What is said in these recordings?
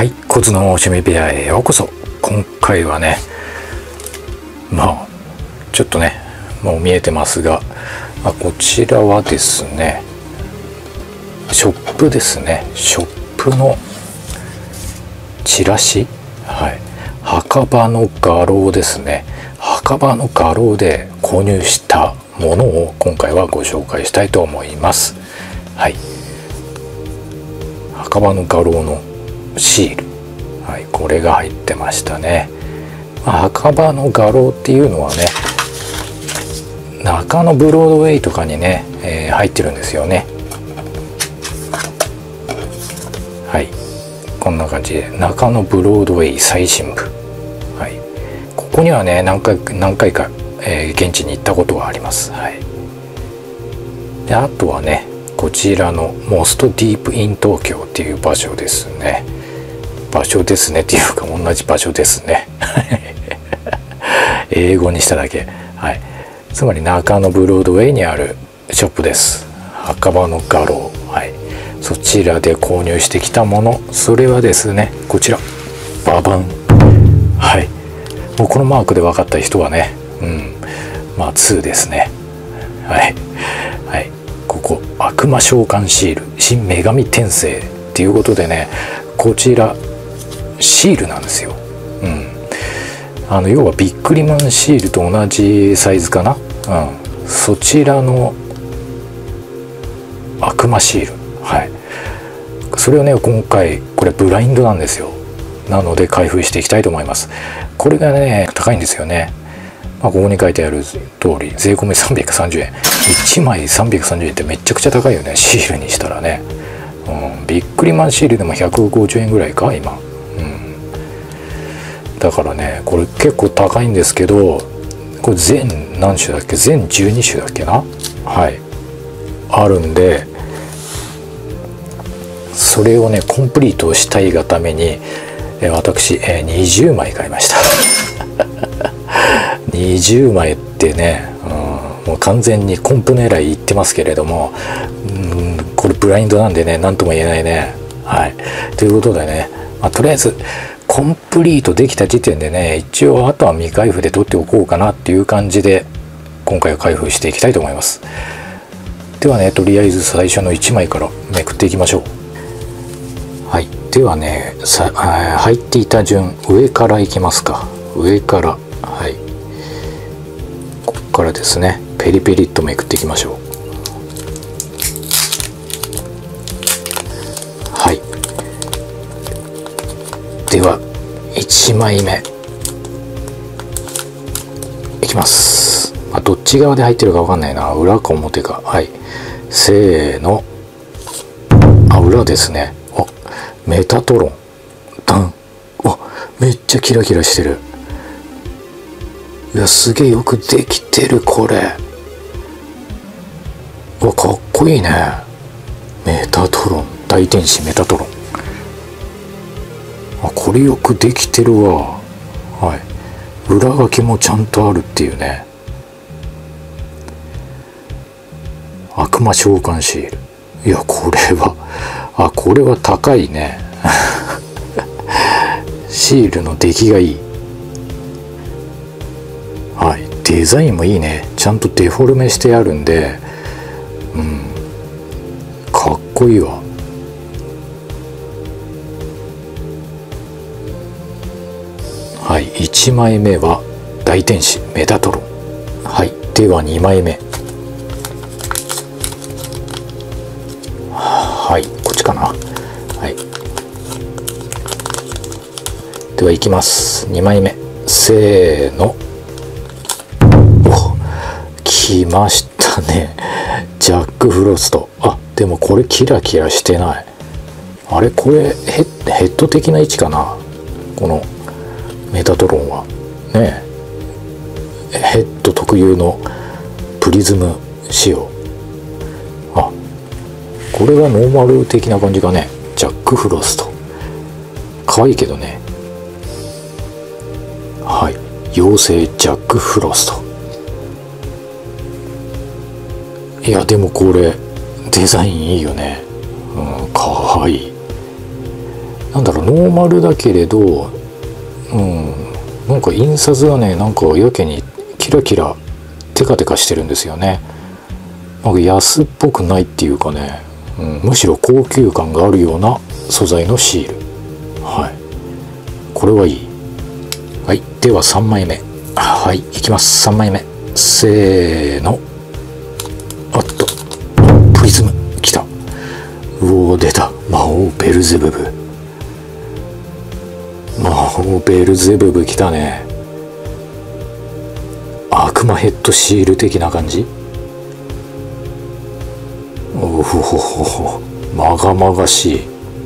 はい、コツの趣味部屋へようこそ。今回はね、ちょっとね、もう見えてますが、こちらはですね、ショップですね。ショップのチラシ、墓場の画廊ですね。墓場の画廊で購入したものを今回はご紹介したいと思います。墓場の画廊のシール、これが入ってましたね。墓場の画廊っていうのはね、中野ブロードウェイとかにね、入ってるんですよね。こんな感じで中野ブロードウェイ最新部、ここにはね何回か、現地に行ったことがあります。であとはね、こちらのモストディープイン東京っていう場所ですね。場所ですねっていうか同じ場所ですね。英語にしただけ。つまり中野ブロードウェイにあるショップです。墓場の画廊。そちらで購入してきたもの、それはですね、こちらババン。もうこのマークで分かった人はね、2ですね。ここ悪魔召喚シール新女神転生っていうことでね、こちらシールなんですよ。要はビックリマンシールと同じサイズかな。そちらの悪魔シール。それをね、今回これブラインドなんですよ。なので開封していきたいと思います。これがね高いんですよね。ここに書いてある通り税込み330円。1枚330円ってめちゃくちゃ高いよね、シールにしたらね。ビックリマンシールでも150円ぐらいか今。だからね、これ結構高いんですけど、これ全何種だっけ、全12種だっけな。あるんで、それをねコンプリートしたいがために私20枚買いました。20枚ってね、もう完全にコンプ狙いいってますけれども、これブラインドなんでね何とも言えないね。ということでね、とりあえずコンプリートできた時点でね、一応あとは未開封で取っておこうかなっていう感じで今回は開封していきたいと思います。ではね、とりあえず最初の1枚からめくっていきましょう。ではね、入っていた順、上からいきますか。上から、ここからですね、ペリペリっとめくっていきましょう。では1枚目いきます。どっち側で入ってるか分かんないな、裏か表か。せーの。裏ですね。メタトロンダン。めっちゃキラキラしてる。いや、すげえよくできてるこれ。かっこいいね。メタトロン、大天使メタトロン。これよくできてるわ。裏書きもちゃんとあるっていうね。悪魔召喚シール。いや、これは高いね。シールの出来がいい。デザインもいいね。ちゃんとデフォルメしてあるんで、かっこいいわ。1枚目は大天使メタトロン。では2枚目。こっちかな。ではいきます。2枚目、せーの。来ましたね、ジャックフロスト。でもこれキラキラしてない。あれ、これヘッド的な位置かな、このメタトロンはね。ヘッド特有のプリズム仕様。これがノーマル的な感じかね。ジャックフロスト、可愛いけどね。妖精ジャックフロスト。いや、でもこれデザインいいよね。かわいい。 なんだろう、ノーマルだけれど、なんか印刷がね、なんかやけにキラキラテカテカしてるんですよね。なんか安っぽくないっていうかね、むしろ高級感があるような素材のシール。はい、これはいい。はい、では3枚目。はい、いきます。3枚目、せーの。あっと、プリズムきた。うおー、出た。魔王ベルゼブブ。魔王ベルゼブブきたね。悪魔ヘッドシール的な感じ。おほほほほ、まがまがしい。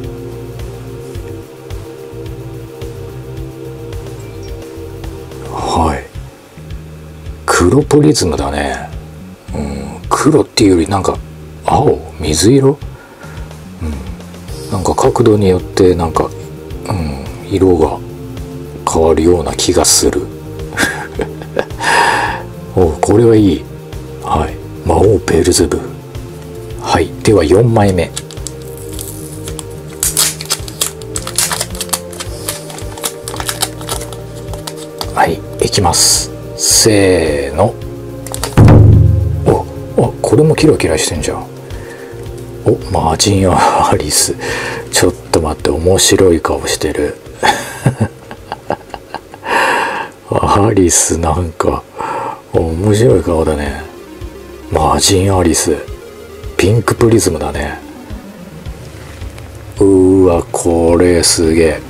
はい、黒プリズムだね。黒っていうよりなんか青、水色、なんか角度によってなんか、色が変わるような気がする。お、これはいい。はい、魔王ベルゼブ。はい、では4枚目。はい、いきます。せーの。お、これもキラキラしてんじゃん。お、マージンアリス。ちょっと待って、面白い顔してる。アリス、なんか面白い顔だね。マージンアリス、ピンクプリズムだね。わ、これすげえ。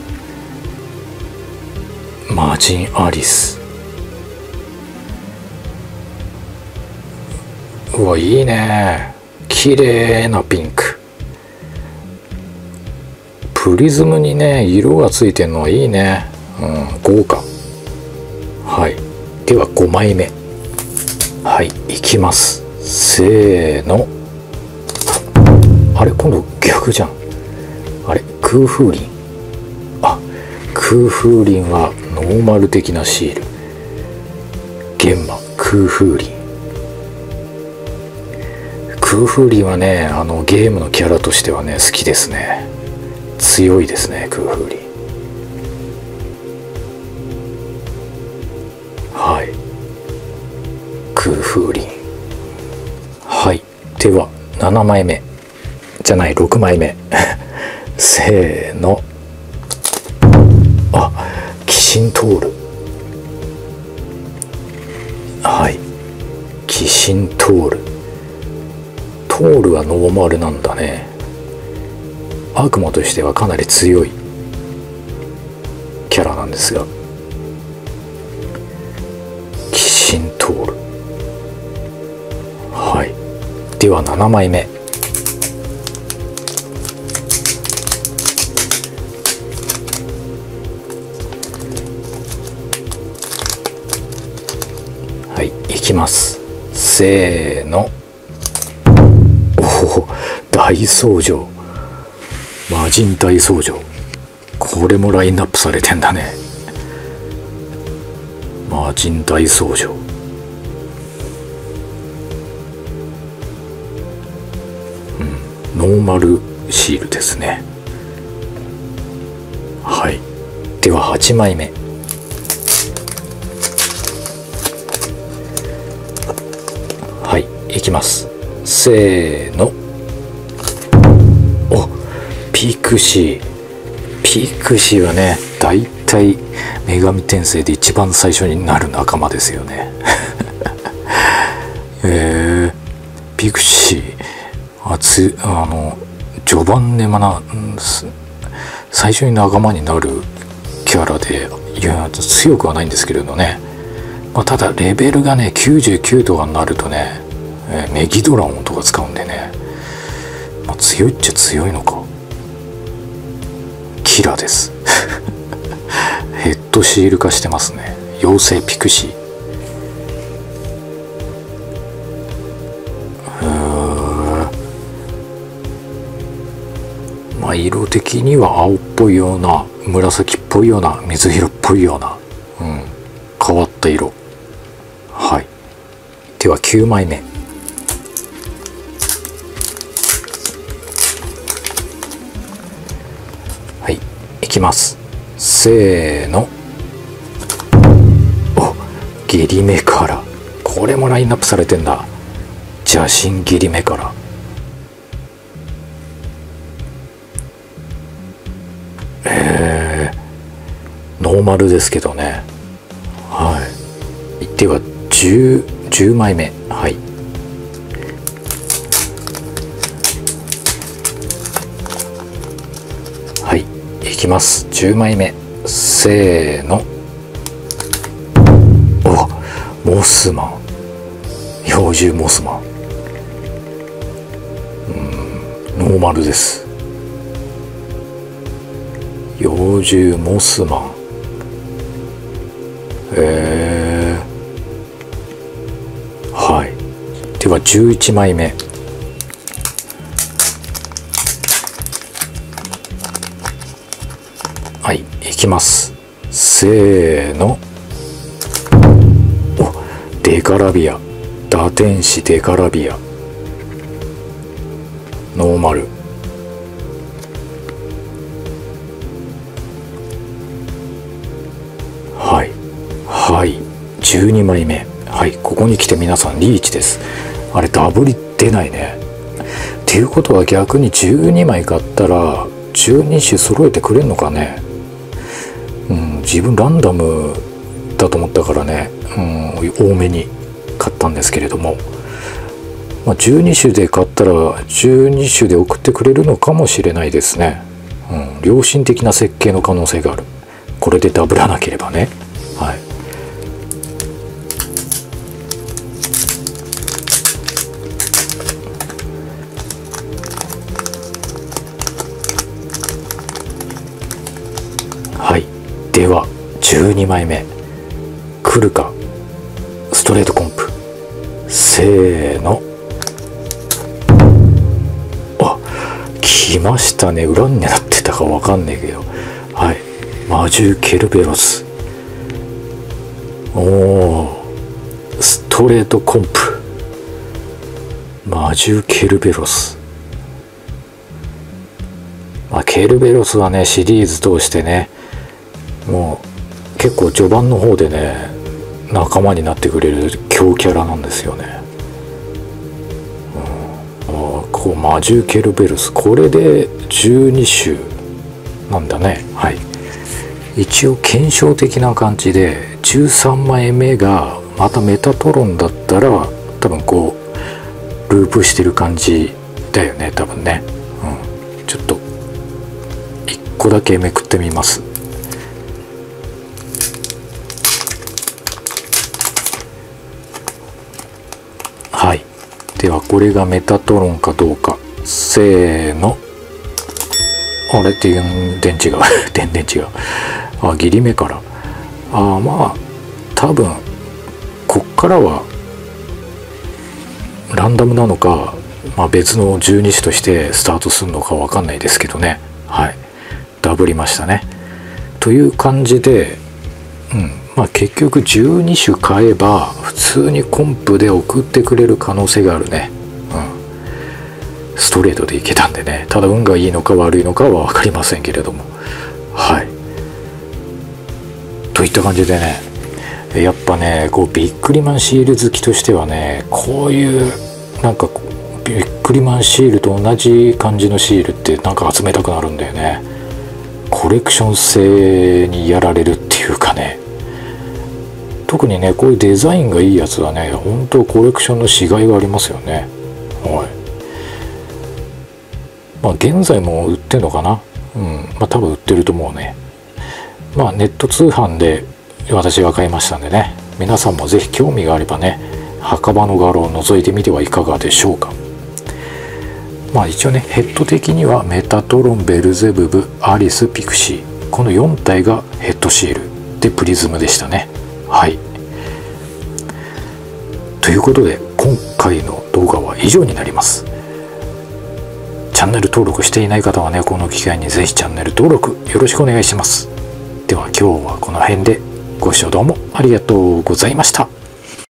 マージンアリス、うわ、いいね。綺麗なピンク。プリズムにね、色がついてるのはいいね。豪華。はい、では5枚目。はい、いきます。せーの。あれ、今度逆じゃん。あれ、空風林。あ、空風林はノーマル的なシール。玄馬空風林。空風林はね、ゲームのキャラとしてはね、好きですね。強いですね、空風林。はい、空風林。はい、では7枚目じゃない、6枚目。せーの。あ、鬼神トール。はい、鬼神トール。トールはノーマルなんだね。悪魔としてはかなり強いキャラなんですが、鬼神トール。はい、では7枚目。はい、いきます。せーの。おお、大僧正。魔人大僧正。これもラインナップされてんだね。魔人大僧正。ノーマルシールですね。はい、では8枚目。はい、いきます。せーの。お、ピクシー。ピクシーはね、だいたい女神転生で一番最初になる仲間ですよね。ピクシー、序盤で最初に仲間になるキャラで、いや強くはないんですけれどね、ただレベルがね99とかになるとね、メギドラオンとか使うんでね、強いっちゃ強いのか。キラです。ヘッドシール化してますね。妖精ピクシー。色的には青っぽいような、紫っぽいような、水色っぽいような、変わった色。はい、では9枚目。はい、 きます。せーの。お、ギリメカラ。これもラインナップされてんだ。邪神ギリメカラ。ノーマルですけどね。はい。では10枚目。はい。はい、いきます。10枚目。せーの。お、モスマン。標準モスマン。ノーマルです。幼獣モスマン。はい。では11枚目。はい、いきます。せーの。お、デカラビア。打天使デカラビア。ノーマル。はい。はい。12枚目。はい。ここに来て皆さんリーチです。あれ、ダブり出ないね。っていうことは逆に12枚買ったら、12種揃えてくれんのかね。自分ランダムだと思ったからね、多めに買ったんですけれども、12種で買ったら12種で送ってくれるのかもしれないですね。良心的な設計の可能性がある。これでダブらなければね。はい。はい。では12枚目来るか。ストレートコンプ。せーの。あ、来ましたね。裏になってたかわかんないけど、はい。魔獣ケルベロス。おお、ストレートコンプ。魔獣ケルベロス。ケルベロスはね、シリーズ通してね、もう結構序盤の方でね、仲間になってくれる強キャラなんですよね。こう魔獣ケルベロス、これで12種なんだね。はい。一応検証的な感じで13枚目がまたメタトロンだったら多分こうループしてる感じだよね、多分ね。ちょっと1個だけめくってみます。はい。ではこれがメタトロンかどうか。せーの。あれ、全然違う。全然違う。ギリ目から。多分こっからはランダムなのか、別の12種としてスタートするのかわかんないですけどね。はい。ダブりましたね。という感じで、結局12種買えば普通にコンプで送ってくれる可能性があるね。ストレートでいけたんでね。ただ運がいいのか悪いのかは分かりませんけれども、はい。といった感じでね、やっぱね、こうビックリマンシール好きとしてはね、こういうなんかビックリマンシールと同じ感じのシールってなんか集めたくなるんだよね。コレクション性にやられるっていうかね。特にね、こういうデザインがいいやつはね、本当コレクションのしがいがありますよね。はい。現在も売ってんのかな。多分売ってると思うね。ネット通販で私が買いましたんでね、皆さんもぜひ興味があればね、墓場の画廊を覗いてみてはいかがでしょうか。一応ね、ヘッド的にはメタトロン、ベルゼブブ、アリス、ピクシー、この4体がヘッドシールでプリズムでしたね。はい。ということで今回の動画は以上になります。チャンネル登録していない方はね、この機会にぜひチャンネル登録よろしくお願いします。では今日はこの辺でご視聴どうもありがとうございました。